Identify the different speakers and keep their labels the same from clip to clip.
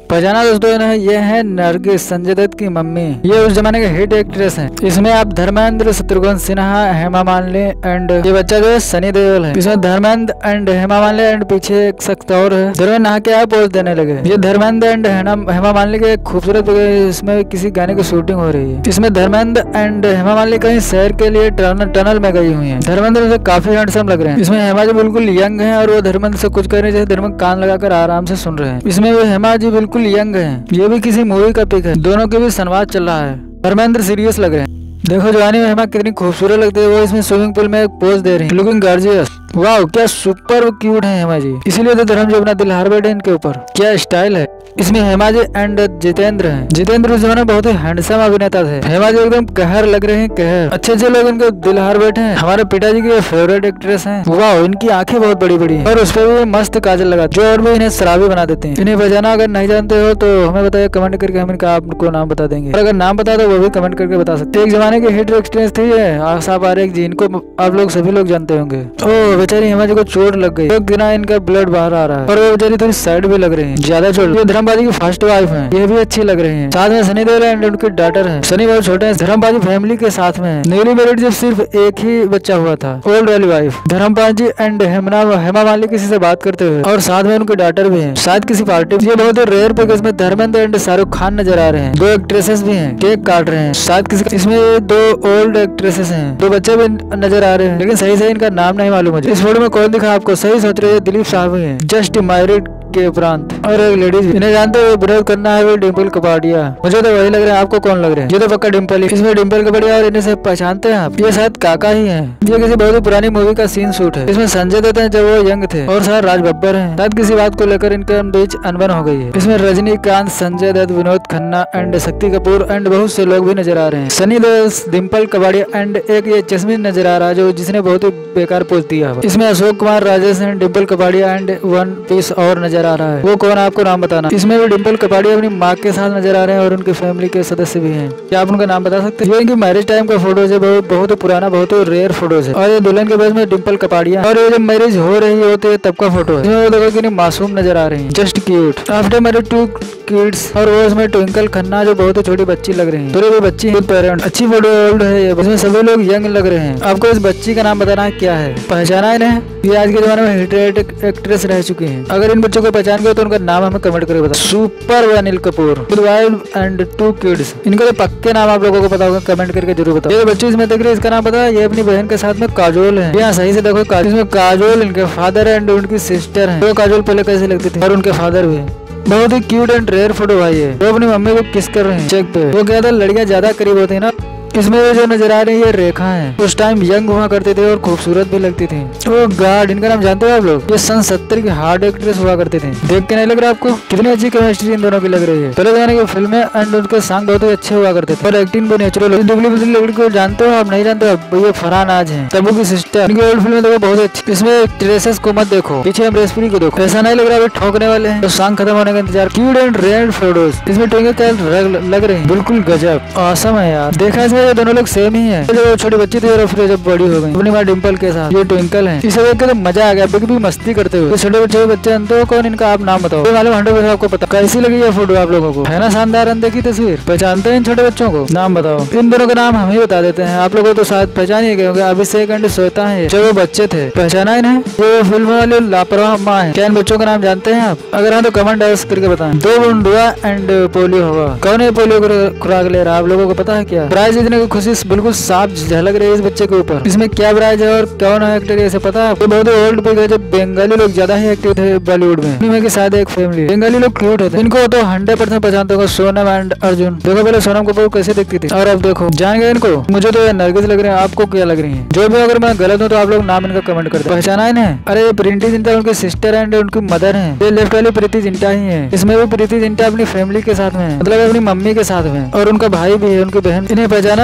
Speaker 1: पहचाना दोस्तों इन्हें, ये है नरगिस, संजय दत्त की मम्मी। ये उस जमाने के हिट एक्ट्रेस हैं। इसमें आप धर्मेंद्र, शत्रुघ्न सिन्हा, हेमा मालिनी एंड ये बच्चा जो है सनी देओल है। इसमें धर्मेंद्र एंड हेमा मालिनी एंड पीछे एक शख्स और है। धर्मेंद्र नहा के आप पोज देने लगे। ये धर्मेंद्र एंड हेमा मालिनी के खूबसूरत इसमें किसी गाने की शूटिंग हो रही है। इसमें धर्मेंद्र एंड हेमा मालिनी कहीं शहर के लिए टनल में गई हुई है। धर्मेंद्र से काफी हैंडसम लग रहे हैं। इसमें हेमा जी बिल्कुल यंग है और वो धर्मेंद्र से कुछ कह रहे हैं, जैसे धर्मेंद्र कान लगाकर आराम से सुन रहे हैं। इसमें वो हेमा जी बिल्कुल यंग है। ये भी किसी मूवी का पिक है। दोनों के भी संवाद चल रहा है। धर्मेंद्र सीरियस लग रहे हैं। देखो जवानी में हेमा कितनी खूबसूरत लगती है। वो इसमें स्विमिंग पूल में एक पोज दे रही है, लुकिंग गॉर्जियस। वाह क्या सुपर क्यूट है हेमा जी। इसीलिए तो धर्म जी अपना दिल हार बैठे इनके ऊपर। क्या स्टाइल है। इसमें हेमा जी एंड जितेंद्र हैं। जितेंद्र उस जमाने बहुत ही हैंडसम अभिनेता थे। हेमा जी एकदम कहर लग रहे हैं, कहर। अच्छे लोग इनके दिल हार बैठे हैं। हमारे पिताजी की फेवरेट एक्ट्रेस हैं। वाह इनकी आंखें बहुत बड़ी बड़ी हैं और उस पर भी मस्त काजल लगा, जो और भी इन्हें शराबी बना देते हैं। इन्हें बजाना अगर नहीं जानते हो तो हमें बताइए कमेंट करके, हम इनका आपको नाम बता देंगे। और अगर नाम बता दो वो भी कमेंट करके बता सकते। एक जमाने की हिट एक्ट्रेस थी आशा पारेख जी। इनको आप लोग सभी लोग जानते होंगे। ओ बेचारी हेमा जी को चोट लग गई, एक दिन इनका ब्लड बाहर आ रहा है और वो बेचारी थोड़ी साइड भी लग रही है, ज्यादा चोट। ये धर्मबाजी की फर्स्ट वाइफ है। ये भी अच्छी लग रही है। साथ में सनी देओल एंड उनकी डॉटर है। सनी बहुत छोटे हैं। धर्मबाजी फैमिली के साथ में न्यूली मैरिड, जब सिर्फ एक ही बच्चा हुआ था। ओल्ड वाली वाइफ धर्मबाजी एंड हेमा मालिनी किसी से बात करते हुए और साथ में उनके डॉटर भी है, शायद किसी पार्टी। ये बहुत ही रेयर पिक। इसमें धर्मेंद्र एंड शाहरुख खान नजर आ रहे हैं। 2 एक्ट्रेसेस भी हैं, केक काट रहे हैं, शायद किसी। इसमें 2 ओल्ड एक्ट्रेसेस हैं, 2 बच्चे भी नजर आ रहे हैं, लेकिन सही इनका नाम नहीं मालूम मुझे। इस फोटो में कौन दिखा आपको? सही सोच रहे हैं, दिलीप साहब ही हैं, जस्ट मैरिड के उपरांत। और एक लेडीज, इन्हें जानते हो विरोध करना है डिम्पल कपाड़िया। मुझे तो वही लग रहा है। आपको कौन लग रहा है? ये तो पक्का डिम्पल ही। इसमें डिम्पल कपाड़िया और इन्हें से पहचानते हैं आप? ये शायद काका ही है। ये किसी बहुत ही पुरानी मूवी का सीन शूट है। इसमें संजय दत्त हैं जब वो यंग थे और शायद राज बब्बर हैं। शायद किसी बात को लेकर इनके बीच अनबन हो गई है। इसमें रजनीकांत, संजय दत्त, विनोद खन्ना एंड शक्ति कपूर एंड बहुत से लोग भी नजर आ रहे हैं। सनी देओल, डिम्पल कपाड़िया एंड एक ये चश्मी नजर आ रहा है जो जिसने बहुत ही बेकार पोज दिया। इसमें Ashok Kumar, Rajesh and Dimple Kapadia and one piece और नजर आ रहा है। वो कौन आपको नाम बताना? इसमें भी डिम्पल कपाड़िया अपनी माँ के साथ नजर आ रहे हैं और उनकी फैमिली के सदस्य भी हैं। क्या आप उनका नाम बता सकते हैं? ये इनकी मैरिज टाइम का फोटोज है। बहुत ही पुराना, बहुत ही रेयर फोटोज है। और ये दुल्हन के पास में डिम्पल कपाड़िया और ये जब मैरिज हो रही होती है तब का फोटो है। इसमें वो देखो कितनी मासूम नजर आ रही है, just cute. After marriage 2 kids. और वो इसमें ट्विंकल खन्ना जो बहुत ही छोटी बच्ची लग रही है। थोड़ी भी बच्ची है, पेरेंट। अच्छी फोटो ओल्ड है ये। इसमें सभी लोग यंग लग रहे हैं। आपको इस बच्ची का नाम बताना है क्या है? पहचाना इन्हें? ये आज के जमाने में हिट एक्ट्रेस रह चुकी है। अगर इन बच्चों को पहचान गए तो उनका नाम हमें कमेंट करके बताओ। Super Anil Kapoor, wild and 2 kids. इनका तो पक्के नाम आप लोगों को पता होगा, कमेंट करके जरूर बताओ। ये बच्चे इसमें देख रहे हैं, इसका नाम पता है? ये अपनी बहन के साथ में काजोल है। यहाँ सही से देखो, इसमें काजोल इनके फादर एंड उनकी सिस्टर है। वो काजोल पहले कैसे लगती थी और उनके फादर भी। बहुत ही क्यूट एंड रेयर फोटो भाई है। वो अपनी मम्मी को किस कर रहे हैं चेक पे। वो क्या था, लड़कियां ज्यादा करीब होती है ना। इसमें जो नजर आ रही है रेखा है। उस टाइम यंग हुआ करते थे और खूबसूरत भी लगती थी। वो गार्ड, इनका नाम जानते हो आप लोग? ये सन 70 की हार्ड एक्ट्रेस हुआ करते थे। देख के नहीं लग रहा आपको? कितनी अच्छी केमिस्ट्री इन दोनों की लग रही है। पहले जमाने की फिल्में एंड उनके सॉन्ग बहुत ही अच्छे हुआ करते थे और एक्टिंग भी नेचुरल। दुबली पतली लड़की को जानते हो आप? नहीं जानते हो? ये फरहान आज है, तब्बू की सिस्टर। इनकी ओल्ड फिल्में देखो बहुत अच्छी। इसमें एक्ट्रेसेस को मत देखो, पीछे एम्ब्रेसपुरी को देखो। ऐसा नहीं लग रहा ठोकने वाले हैं तो सॉन्ग खत्म होने का इंतजार। Cute and rare photos. इसमें ट्विंकल लग रही है, बिल्कुल गजब, ऑसम है यार। देखा जाए ये दोनों लोग सेम ही है। जो छोटी बच्ची थी और फिर जब बड़ी हो गई अपनी माँ डिम्पल के साथ। ये ट्विंकल है। इसे देख के तो मजा आ गया, बिग भी मस्ती करते हुए। छोटे बच्चे अंदर कौन? इनका आप नाम बताओ। मालूम 100% आपको पता। कैसी लगी ये फोटो आप लोगों को? है ना शानदार? अनदेखी तस्वीर। पहचानते हैं इन छोटे बच्चों को? नाम बताओ। इन दोनों का नाम हम ही बता देते हैं, आप लोगों को तो शायद पहचान ही गए। अभिषेक एंड श्वेता है जो वो बच्चे थे। पहचाना इन्हें? वो फिल्म वाले लापरवाह माँ है। क्या इन बच्चों का नाम जानते हैं आप? अगर हाँ तो कमेंट करके बताएं। 2 बुंडुआ एंड पोलियो हुआ। कौन है पोलियो खुराक ले रहा है? आप लोगों को पता है क्या? प्राइज जीतने की खुशी बिल्कुल साफ झलक रही है इस बच्चे के ऊपर। इसमें क्या प्राइज है और कौन है एक्टर ये पता है? बहुत ओल्ड पिक है। जब बंगाली लोग ज्यादा ही एक्टिव थे बॉलीवुड में। इनमें के साथ एक फैमिली बंगाली लोग क्यूट होते हैं। इनको तो 100% पहचानते होगा, सोनम एंड अर्जुन। देखो पहले सोनम कपूर कैसे दिखती थी और अब देखो। जान गए इनको? मुझे तो ये नरगिस लग रहे हैं, आपको क्या लग रही है? जो भी, अगर मैं गलत हूँ तो आप लोग नाम इनका कमेंट करते। पहचाना इन्हें? अरे ये प्रीति जिंटा उनकी सिस्टर एंड उनकी मदर है। ये लेफ्ट वाली प्रीति जिंटा ही है। इसमें भी प्रीति जिंटा अपनी फैमिली के साथ में, मतलब अपनी मम्मी के साथ में, और उनका भाई भी है, उनकी बहन। इन्हें पहचाना?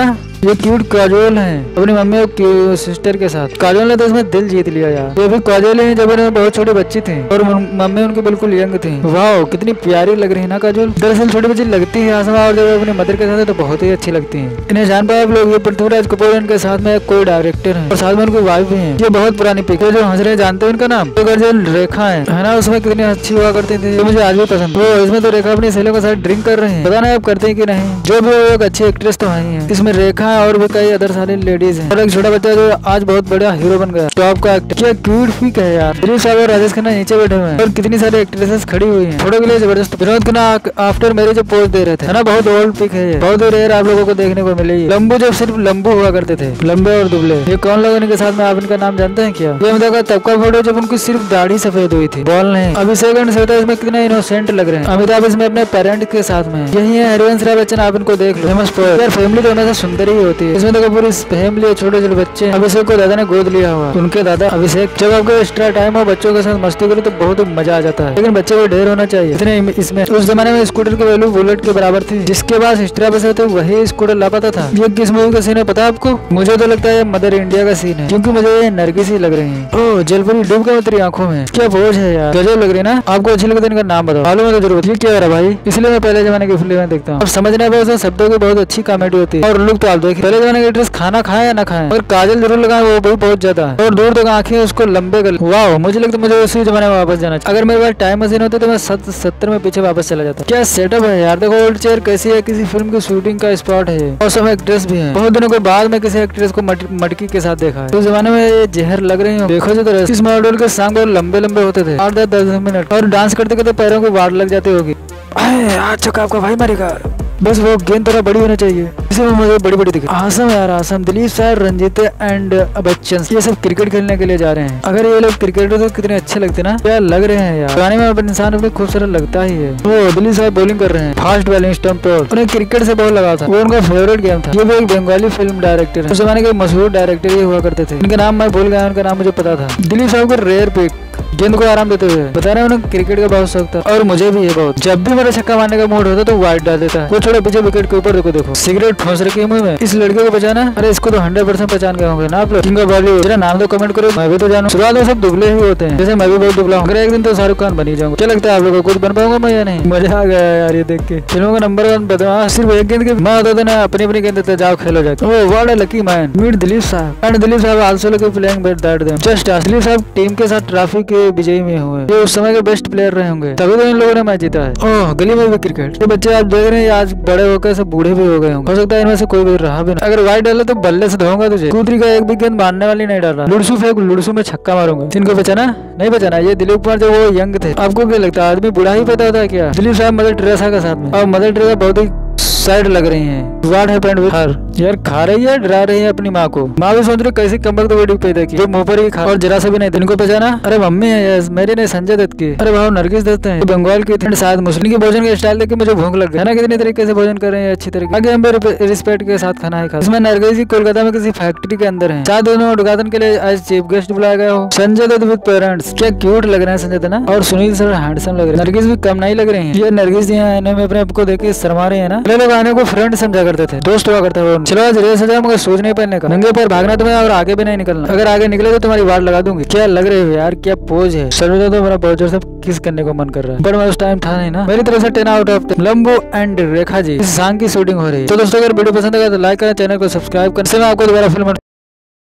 Speaker 1: ये क्यूट काजोल है अपनी मम्मी और सिस्टर के साथ। काजोल ने तो इसमें दिल जीत लिया यार। ये भी काजोल है जब इन्हें बहुत छोटे बच्चे थे और मम्मी उनके बिल्कुल यंग थी। वाह कितनी प्यारी लग रही है ना काजोल। दरअसल छोटी बच्ची लगती है आसमा और जब अपनी मदर के साथ है तो बहुत ही अच्छी लगती है। इन्हें जान पाए आप लोग, ये पृथ्वीराज कपूर इनके साथ में कोई डायरेक्टर है और साथ में उनकी वाइफ भी है। ये बहुत पुरानी पिक है। जो हंस रहे जानते हैं इनका नाम, तो गर्जन रेखा है ना। उसमें कितनी अच्छी हुआ करती थी, मुझे आज भी पसंद। वो इसमें तो रेखा अपनी सहेलियों के साथ ड्रिंक कर रहे हैं, पता नहीं आप करते हैं कि नहीं। जो भी एक अच्छी एक्ट्रेस तो है। इसमें रेखा और भी कई अदर सारी लेडीज हैं और एक छोटा बच्चा जो आज बहुत बड़ा हीरो बन गया, टॉप का एक्टर। क्या क्यूट पिक है यार। दिलीप साहब और राजेश खन्ना नीचे बैठे हुए हैं और कितनी सारी एक्ट्रेसेस खड़ी हुई हैं फोटो के लिए। जबरदस्त। Vinod Khanna after marriage pose दे रहे थे ना। बहुत ओल्ड पिक है ये, बहुत रेयर आप लोगों को देखने को मिलेगी। लंबू जब सिर्फ लंबू हुआ करते थे, लंबे और दुबले। ये कौन लोग इनके साथ में, आप इनका नाम जानते हैं क्या? ये अमिताभ का तब का फोटो जब उनकी सिर्फ दाढ़ी सफेद हुई थी, बॉल नहीं। अभिषेक एंड श्वेता इसमें कितने इनोसेंट लग रहे हैं। अमिताभ इसमें अपने पेरेंट के साथ में। यही है हरिवंश राय बच्चन, आप इनको देख लो। Famous poet. यार फैमिली तो हमेशा सुंदर ही होती है। इसमें देखो पूरी फैमिली, छोटे छोटे बच्चे। अभिषेक को दादा ने गोद लिया हुआ, उनके दादा अभिषेक। जब आपको एक्स्ट्रा टाइम हो बच्चों के साथ मस्ती करो तो बहुत मजा आ जाता है, लेकिन बच्चे को ढेर होना चाहिए। इतने इसमें उस जमाने में स्कूटर की वैल्यू बुलेट के बराबर थी। जिसके पास एक्स्ट्रा पैसे थे वही स्कूटर ला पाता था। ये किस मूवी का सीन है पता है आपको? मुझे तो लगता है मदर इंडिया का सीन है, क्योंकि मुझे ये नरगिस ही लग रही है। ओह जलपरी डूब गया तेरी आंखों में। क्या पोज है यार, गजब लग रही है ना। आपको अच्छी लगती है इनका नाम बताओ, मालूम है तो जरूर। ये क्या है भाई, इसलिए मैं पहले जमाने की फिल्में देखता हूँ। अब समझना है शब्दों की बहुत अच्छी कॉमेडी होती है और लुक तो आप देखिए। पहले जमाने के एक्ट्रेस खाना खाए या ना खाए और काजल जरूर लगाए, वो भी बहुत ज्यादा है और दूर तक आंखें उसको लंबे कर। वाह मुझे लगता है मुझे उसी जमाने में वापस जाना चाहिए। अगर मेरे पास टाइम मशीन होती तो मैं 70 में पीछे वापस चला जाता। क्या सेटअप है यार। देखो ओल्ड चेयर कैसी है, किसी फिल्म की शूटिंग का स्पॉट है और सब एक्ट्रेस भी है। बहुत दिनों के बाद में किसी एक्ट्रेस को मटकी के साथ देखा है। तो जमाने में ये जहर लग रही हो। देखो जो इस मॉडल के सॉन्ग बहुत लंबे लंबे होते थे, 8-10 मिनट, और डांस करते करते पैरों को वार लग जाती होगी। अच्छा आपका भाई मारेगा। बस वो गेंद थोड़ा बड़ी होनी चाहिए, इसे मुझे बड़ी बड़ी दिखे। आसम यार आसम। दिलीप साहब, रंजीत एंड बच्चन ये सब क्रिकेट खेलने के लिए जा रहे हैं। अगर ये लोग क्रिकेटर तो कितने अच्छे लगते ना यार, लग रहे हैं यार। गाने में इंसान अपने खूबसूरत लगता ही है। वो दिलीप साहब बॉलिंग कर रहे हैं, फास्ट बॉलिंग, स्टंप पे। उन्हें क्रिकेट से बहुत लगा था, वो उनका फेवरेट गेम था। ये भी एक बंगाली फिल्म डायरेक्टर है, उस जमाने के मशहूर डायरेक्टर ये हुआ करते थे। इनका नाम मैं भूल गया, उनका नाम मुझे पता था। दिलीप साहब को रेयर पिक, गेंद को आराम देते हुए। बता रहे हैं उन्हें क्रिकेट का बहुत शौक था और मुझे भी है बहुत। जब भी मेरा छक्का मारने का मूड होता है तो वाइड डाल देता है। वो छोटे पीछे विकेट के ऊपर देखो सिगरेट ठोस रखी है मुंह में। इस लड़के को बचाना, अरे इसको तो 100% पहचान गए होंगे ना आप लोग। King of Bollywood. मेरा नाम तो कमेंट करो, मैं भी तो जानूं। शुरुआत में सब दुबले ही होते हैं, जैसे मैं भी बहुत दुबला हूँ। अगर एक दिन तो शाहरुख खान बन ही जाऊंगा। क्या लगता है आप लोगों को कुछ बन पाऊंगा मैं या नहीं? मजा आ गया यार ये देख के। फिल्मों का नंबर 1 बता। सिर्फ एक गेंद के मैं होता था ना, अपनी अपनी गेंद देते जाओ खेलो जाके। वो what a lucky man. Meet Dilip साहब एंड दिलीप साहब also lucky playing bet that them just आज। दिलीप साहब टीम के साथ ट्रॉफी के विजयी में हुए, ये उस समय के बेस्ट प्लेयर रहे होंगे, तभी तो इन लोगों ने मैच जीता है। ओह गली में भी क्रिकेट। ये बच्चे आप देख रहे हैं आज बड़े होकर सब बूढ़े भी हो गए होंगे। हो सकता है इनमें से कोई भी रहा भी नहीं। अगर वाइट डाले तो बल्ले से धोऊंगा तुझे। कूतरी का एक भी गेंद मारने वाली नहीं डाल रहा। लुड़सू फेंक, लुड़सू में छक्का मारूंगा। इनको बचाना नहीं बचाना। ये दिलीप कुमार जब वो यंग थे, आपको क्या लगता है आदमी बुढ़ा ही पैदा होता है क्या? दिलीप साहब मदर टेरेसा के साथ में, और मदर टेरेसा बहुत ही साइड लग रही हैं। What happened with her. यार खा रही है, डरा रही है अपनी माँ को। माँ भी सोच रही कैसी कमबख्त वीडियो पैदा की, मुंह पर ही खा और जरा सा भी नहीं। इनको पहचाना? अरे मम्मी है यस, मेरी नहीं संजय दत्त की। अरे भाव नरगिस दत्त है, बंगाल की थी। शायद मुस्लिम की भोजन के स्टाइल देख के मुझे भूख लग गई है ना। कितनी तरीके से भोजन कर रहे हैं अच्छी तरीके। आगे हम रिस्पेक्ट के साथ खाना है खा। इसमें नरगिस जी कोलकाता में किसी फैक्ट्री के अंदर है। शायद दोनों उद्घाटन के लिए आज चीफ गेस्ट बुलाया गया हो। Sanjay Dutt with parents. क्या क्यूट लग रहे हैं संजय दत्त ना, और सुनील सर हैंडसम लग रहे हैं। नरगिस भी कम नहीं लग रही है। ये नरगिस जी हैं, इन्हें अपने आपको देख के शर्मा रहे हैं ना। पहले लोग आने को फ्रेंड समझा करते थे, दोस्त हुआ करता है। चलो आज रेस हो जाए, मगर शूज नहीं पहनने का, नंगे पैर भागना तुम्हें और आगे भी नहीं निकलना। अगर आगे निकले तो तुम्हारी वार लगा दूंगी। क्या लग रहे हो यार, क्या पोज है। सर्वदा तो मेरा बहुत जोर से किस करने को मन कर रहा है, पर मैं उस टाइम था नहीं ना। मेरी तरफ से 10 आउट ऑफ 10। लंबू एंड रेखा जी इस सॉन्ग की शूटिंग हो रही है। तो दोस्तों अगर वीडियो पसंद आएगा तो लाइक करें, चैनल को सब्सक्राइब करें। आपको दोबारा फिल्म